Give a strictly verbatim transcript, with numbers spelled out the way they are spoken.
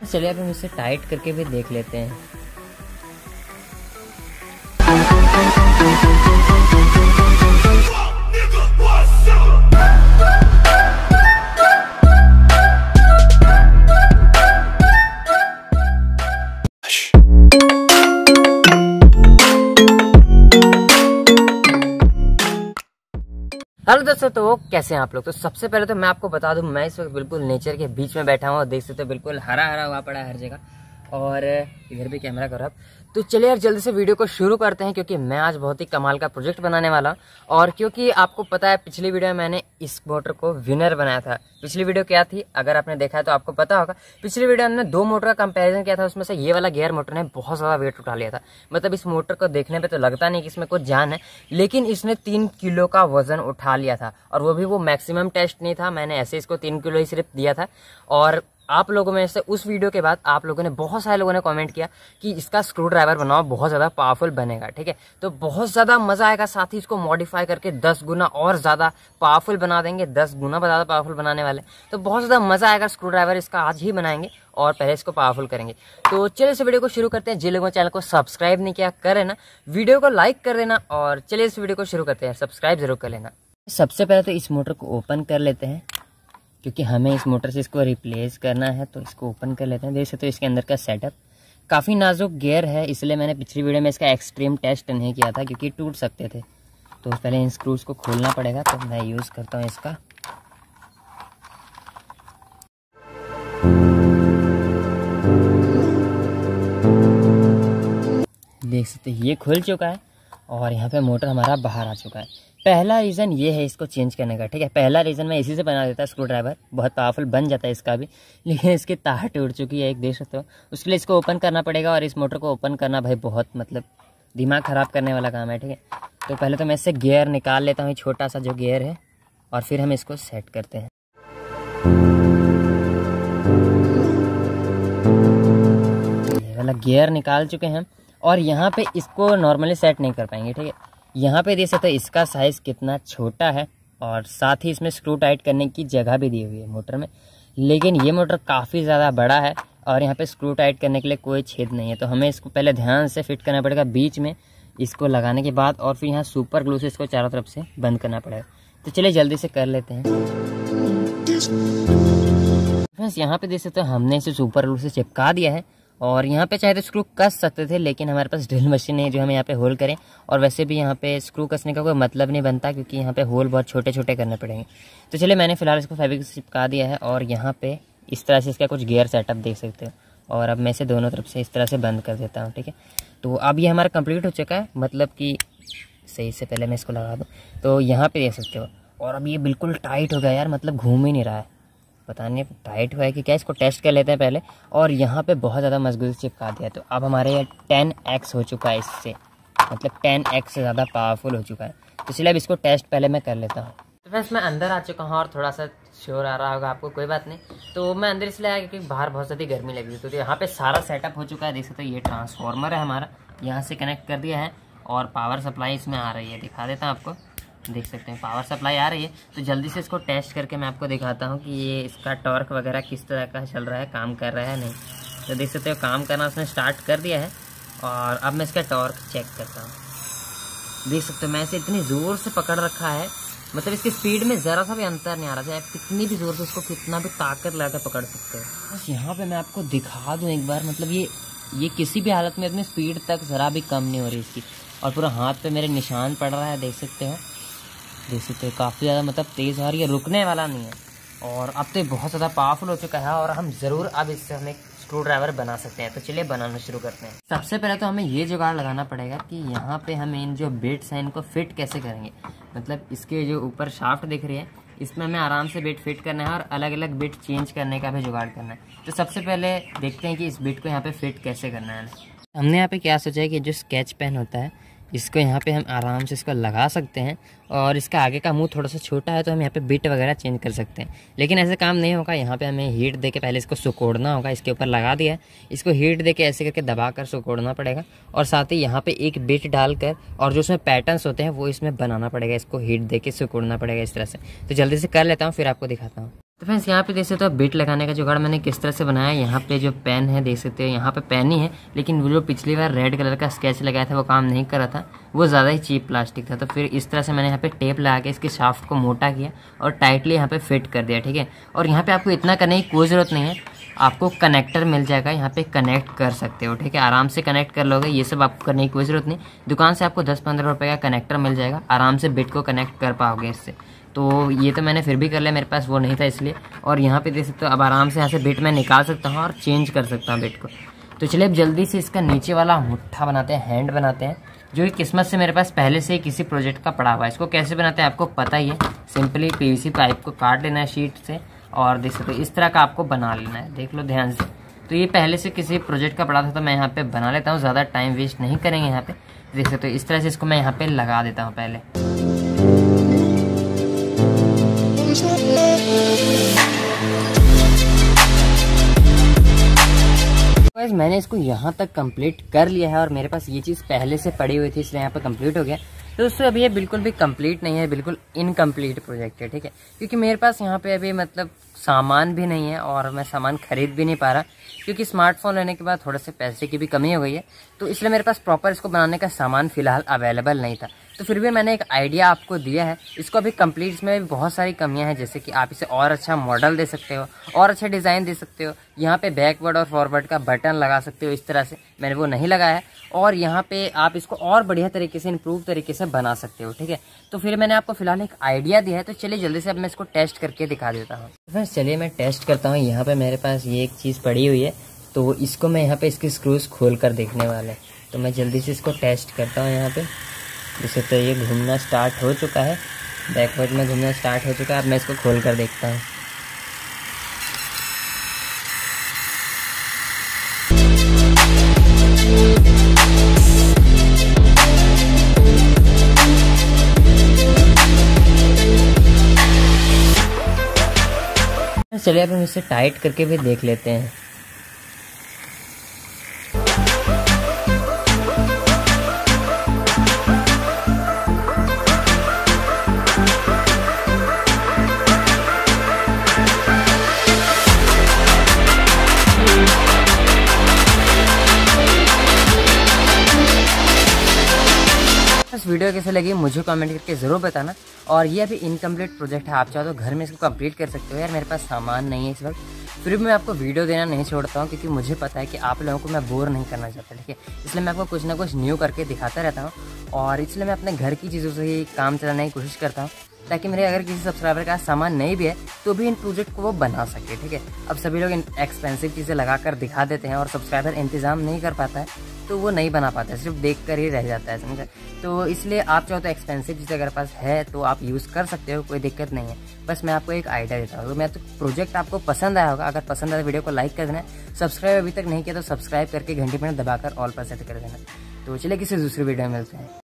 चलिए अब हम इसे टाइट करके भी देख लेते हैं। हेलो दोस्तों, तो कैसे हैं आप लोग। तो सबसे पहले तो मैं आपको बता दूं, मैं इस वक्त बिल्कुल नेचर के बीच में बैठा हूं और देख सकते हो बिल्कुल हरा हरा हुआ पड़ा है हर जगह, और इधर भी कैमरा कर रहा है। तो चलिए यार जल्दी से वीडियो को शुरू करते हैं, क्योंकि मैं आज बहुत ही कमाल का प्रोजेक्ट बनाने वाला हूं। और क्योंकि आपको पता है पिछली वीडियो में मैंने इस मोटर को विनर बनाया था। पिछली वीडियो क्या थी, अगर आपने देखा है तो आपको पता होगा। पिछली वीडियो हमने दो मोटर का कंपैरिजन किया था, उसमें से ये वाला गियर मोटर ने बहुत ज़्यादा वेट उठा लिया था। मतलब इस मोटर को देखने पे तो लगता नहीं कि इसमें कुछ जान है, लेकिन इसने तीन किलो का वजन उठा लिया था, और वो भी वो मैक्सिमम टेस्ट नहीं था। मैंने ऐसे इसको तीन किलो ही सिर्फ दिया था। और आप लोगों में से उस वीडियो के बाद आप लोगों ने बहुत सारे लोगों ने कमेंट किया कि इसका स्क्रू ड्राइवर बनाओ, बहुत ज़्यादा पावरफुल बनेगा। ठीक है, तो बहुत ज़्यादा मज़ा आएगा। साथ ही इसको मॉडिफाई करके दस गुना और ज़्यादा पावरफुल बना देंगे, दस गुना ज़्यादा पावरफुल बनाने वाले। तो बहुत ज़्यादा मज़ा आएगा। स्क्रू ड्राइवर इसका आज ही बनाएंगे और पहले इसको पावरफुल करेंगे। तो चलिए इस वीडियो को शुरू करते हैं। जिन लोगों ने चैनल को सब्सक्राइब नहीं किया कर लेना, वीडियो को लाइक कर देना, और चलिए इस वीडियो को शुरू करते हैं। सब्सक्राइब जरूर कर लेना। सबसे पहले तो इस मोटर को ओपन कर लेते हैं, क्योंकि हमें इस मोटर से इसको रिप्लेस करना है। तो इसको ओपन कर लेते हैं। देख सकते हो इसके अंदर का सेटअप काफ़ी नाजुक गियर है, इसलिए मैंने पिछली वीडियो में इसका एक्सट्रीम टेस्ट नहीं किया था, क्योंकि टूट सकते थे। तो पहले इन स्क्रूज को खोलना पड़ेगा, तो मैं यूज़ करता हूँ इसका। देख सकते हैं ये खुल चुका है, और यहाँ पे मोटर हमारा बाहर आ चुका है। पहला रीज़न ये है इसको चेंज करने का। ठीक है, पहला रीज़न मैं इसी से बना देता स्क्रू ड्राइवर, बहुत पावरफुल बन जाता है इसका भी, लेकिन इसकी तार टूट चुकी है एक, देख सकते हो। उसके लिए इसको ओपन करना पड़ेगा, और इस मोटर को ओपन करना भाई बहुत मतलब दिमाग ख़राब करने वाला काम है। ठीक है, तो पहले तो मैं इससे गियर निकाल लेता हूँ, छोटा सा जो गियर है, और फिर हम इसको सेट करते हैं। ये वाला गियर निकाल चुके हैं, और यहाँ पे इसको नॉर्मली सेट नहीं कर पाएंगे। ठीक है, यहाँ पे देख सकते हो इसका साइज़ कितना छोटा है, और साथ ही इसमें स्क्रू टाइट करने की जगह भी दी हुई है मोटर में। लेकिन ये मोटर काफ़ी ज़्यादा बड़ा है, और यहाँ पे स्क्रू टाइट करने के लिए कोई छेद नहीं है। तो हमें इसको पहले ध्यान से फिट करना पड़ेगा बीच में, इसको लगाने के बाद, और फिर यहाँ सुपर ग्लू से इसको चारों तरफ से बंद करना पड़ेगा। तो चलिए जल्दी से कर लेते हैं। फ्रेंड्स यहाँ पे देख सकते हो हमने इसे सुपर ग्लू से चिपका दिया है, और यहाँ पे चाहे तो स्क्रू कस सकते थे, लेकिन हमारे पास ड्रिल मशीन है जो हमें यहाँ पे होल करें। और वैसे भी यहाँ पे स्क्रू कसने का कोई मतलब नहीं बनता, क्योंकि यहाँ पे होल बहुत छोटे छोटे करने पड़ेंगे। तो चलिए मैंने फिलहाल इसको फेविक्विक से चिपका दिया है, और यहाँ पे इस तरह से इसका कुछ गियर सेटअप देख सकते हो। और अब मैं इसे दोनों तरफ से इस तरह से बंद कर देता हूँ। ठीक है, तो अब ये हमारा कंप्लीट हो चुका है, मतलब कि सही से पहले मैं इसको लगा दूँ तो यहाँ पर देख सकते हो। और अब ये बिल्कुल टाइट हो गया यार, मतलब घूम ही नहीं रहा है, पता नहीं टाइट हुआ है कि क्या। इसको टेस्ट कर लेते हैं पहले। और यहाँ पे बहुत ज़्यादा मजबूती से चिपका दिया, तो अब हमारे ये टेन एक्स हो चुका है इससे, मतलब टेन एक्स से ज़्यादा पावरफुल हो चुका है। तो इसलिए अब इसको टेस्ट पहले मैं कर लेता हूँ। तो फ्रेंड्स मैं अंदर आ चुका हूँ, और थोड़ा सा शोर आ रहा होगा आपको, कोई बात नहीं। तो मैं अंदर इसलिए आया क्योंकि बाहर बहुत ज़्यादा गर्मी लग रही थी। तो यहाँ पर सारा सेटअप हो चुका है, देख सकते हो। ये ट्रांसफार्मर है हमारा, यहाँ से कनेक्ट कर दिया है, और पावर सप्लाई इसमें आ रही है, दिखा देता हूँ आपको। देख सकते हैं पावर सप्लाई आ रही है। तो जल्दी से इसको टेस्ट करके मैं आपको दिखाता हूँ कि ये इसका टॉर्क वगैरह किस तरह का चल रहा है, काम कर रहा है नहीं। तो देख सकते हो काम करना उसने स्टार्ट कर दिया है, और अब मैं इसका टॉर्क चेक करता हूँ। देख सकते हो मैं इसे इतनी ज़ोर से पकड़ रखा है, मतलब इसकी स्पीड में ज़रा सा भी अंतर नहीं आ रहा है। कितनी भी ज़ोर से इसको कितना भी ताकत लगा पकड़ सकते हो। बस यहाँ पर मैं आपको दिखा दूँ एक बार, मतलब ये ये किसी भी हालत में अपनी स्पीड तक ज़रा भी कम नहीं हो रही इसकी। और पूरा हाथ पे मेरे निशान पड़ रहा है, देख सकते हो। देख सकते हो काफ़ी ज़्यादा मतलब तेज़ है, और ये रुकने वाला नहीं है। और अब तो बहुत ज़्यादा पावरफुल हो चुका है, और हम ज़रूर अब इससे हमें स्क्रू ड्राइवर बना सकते हैं। तो चलिए बनाना शुरू करते हैं। सबसे पहले तो हमें ये जुगाड़ लगाना पड़ेगा कि यहाँ पे हम इन जो बिट्स हैं इनको फिट कैसे करेंगे। मतलब इसके जो ऊपर शाफ्ट दिख रही है, इसमें हमें आराम से बिट फिट करना है, और अलग अलग बिट चेंज करने का भी जुगाड़ करना है। तो सबसे पहले देखते हैं कि इस बिट को यहाँ पे फिट कैसे करना है। हमने यहाँ पे क्या सोचा है कि जो स्केच पेन होता है, इसको यहाँ पे हम आराम से इसको लगा सकते हैं, और इसका आगे का मुंह थोड़ा सा छोटा है, तो हम यहाँ पे बिट वगैरह चेंज कर सकते हैं। लेकिन ऐसे काम नहीं होगा, यहाँ पे हमें हीट दे के पहले इसको सुकोड़ना होगा। इसके ऊपर लगा दिया है, इसको हीट दे के ऐसे करके दबा कर सुकोड़ना पड़ेगा, और साथ ही यहाँ पे एक बिट डालकर, और जो उसमें पैटर्न्स होते हैं वो इसमें बनाना पड़ेगा। इसको हीट दे के सुकोड़ना पड़ेगा इस तरह से। तो जल्दी से कर लेता हूँ, फिर आपको दिखाता हूँ। तो फ्रेंड्स यहाँ पे देख सकते हो बिट लगाने का जुगाड़ मैंने किस तरह से बनाया है। यहाँ पे जो पेन है देख सकते हो, यहाँ पे पेन ही है, लेकिन वो जो पिछली बार रेड कलर का स्केच लगाया था वो काम नहीं कर रहा था, वो ज़्यादा ही चीप प्लास्टिक था। तो फिर इस तरह से मैंने यहाँ पे टेप लगा के इसके शाफ्ट को मोटा किया और टाइटली यहाँ पे फिट कर दिया, ठीक है। और यहाँ पे आपको इतना करने की कोई ज़रूरत नहीं है, आपको कनेक्टर मिल जाएगा, यहाँ पे कनेक्ट कर सकते हो, ठीक है, आराम से कनेक्ट कर लोगे। ये सब आपको करने की कोई ज़रूरत नहीं, दुकान से आपको दस पंद्रह रुपये का कनेक्टर मिल जाएगा, आराम से बिट को कनेक्ट कर पाओगे इससे। तो ये तो मैंने फिर भी कर लिया, मेरे पास वो नहीं था इसलिए। और यहाँ पे देख सकते हो अब आराम से यहाँ से बिट मैं निकाल सकता हूँ और चेंज कर सकता हूँ बिट को। तो चलिए अब जल्दी से इसका नीचे वाला मुट्ठा बनाते हैं, हैंड बनाते हैं, जो कि किस्मत से मेरे पास पहले से ही किसी प्रोजेक्ट का पड़ा हुआ है। इसको कैसे बनाते हैं आपको पता ही है, सिंपली पीवीसी पाइप को काट लेना है शीट से और देख सकते हो इस तरह का आपको बना लेना है, देख लो ध्यान से। तो ये पहले से किसी प्रोजेक्ट का पड़ा था तो मैं यहाँ पे बना लेता हूँ, ज़्यादा टाइम वेस्ट नहीं करेंगे यहाँ पे। देख सकते हो इस तरह से इसको मैं यहाँ पे लगा देता हूँ पहले। गाइस मैंने इसको यहाँ तक कंप्लीट कर लिया है और मेरे पास ये चीज़ पहले से पड़ी हुई थी इसलिए यहाँ पे कंप्लीट हो गया। तो उससे अभी ये बिल्कुल भी कंप्लीट नहीं है, बिल्कुल इनकम्प्लीट प्रोजेक्ट है, ठीक है, क्योंकि मेरे पास यहाँ पे अभी मतलब सामान भी नहीं है और मैं सामान खरीद भी नहीं पा रहा, क्योंकि स्मार्टफोन लेने के बाद थोड़े से पैसे की भी कमी हो गई है। तो इसलिए मेरे पास प्रॉपर इसको बनाने का सामान फिलहाल अवेलेबल नहीं था। तो फिर भी मैंने एक आइडिया आपको दिया है, इसको अभी कंप्लीट, इसमें भी बहुत सारी कमियां हैं, जैसे कि आप इसे और अच्छा मॉडल दे सकते हो, और अच्छा डिज़ाइन दे सकते हो, यहाँ पे बैकवर्ड और फॉरवर्ड का बटन लगा सकते हो इस तरह से, मैंने वो नहीं लगाया है। और यहाँ पे आप इसको और बढ़िया तरीके से इम्प्रूव तरीके से बना सकते हो, ठीक है। तो फिर मैंने आपको फिलहाल एक आइडिया दिया है, तो चलिए जल्दी से अब मैं इसको टेस्ट करके दिखा देता हूँ। फ्रेंड्स चलिए मैं टेस्ट करता हूँ। यहाँ पे मेरे पास ये एक चीज़ पड़ी हुई है, तो इसको मैं यहाँ पे इसकी स्क्रूज खोल कर देखने वाले हैं। तो मैं जल्दी से इसको टेस्ट करता हूँ। यहाँ पे जैसे तो ये घूमना स्टार्ट हो चुका है, बैकवर्ड में घूमना स्टार्ट हो चुका है। अब मैं इसको खोल कर देखता हूँ। चलिए अब हम इसे टाइट करके भी देख लेते हैं। इस वीडियो कैसे लगी मुझे कमेंट करके ज़रूर बताना। और ये अभी इनकम्प्लीट प्रोजेक्ट है, आप चाहो तो घर में इसको कंप्लीट कर सकते हो। यार मेरे पास सामान नहीं है इस वक्त, फिर भी मैं आपको वीडियो देना नहीं छोड़ता हूँ, क्योंकि मुझे पता है कि आप लोगों को मैं बोर नहीं करना चाहता, ठीक है। इसलिए मैं आपको कुछ ना कुछ न्यू करके दिखाता रहता हूँ, और इसलिए मैं अपने घर की चीज़ों से ही काम चलाने की कोशिश करता हूँ, ताकि मेरे अगर किसी सब्सक्राइबर का सामान नहीं भी है तो भी इन प्रोजेक्ट को वो बना सके, ठीक है। अब सभी लोग एक्सपेंसिव चीज़ें लगा कर दिखा देते हैं और सब्सक्राइबर इंतज़ाम नहीं कर पाता है, तो वो नहीं बना पाता है, सिर्फ देख कर ही रह जाता है, समझा। तो इसलिए आप चाहो तो एक्सपेंसिव चीज़ अगर पास है तो आप यूज़ कर सकते हो, कोई दिक्कत नहीं है। बस मैं आपको एक आइडिया देता हूँ। तो मैं तो प्रोजेक्ट आपको पसंद आया होगा, अगर पसंद आया तो वीडियो को लाइक कर देना, सब्सक्राइब अभी तक नहीं किया तो सब्सक्राइब करके घंटी पर दबाकर ऑल पर सेट कर देना। तो चलिए किसी दूसरी वीडियो में मिलते हैं।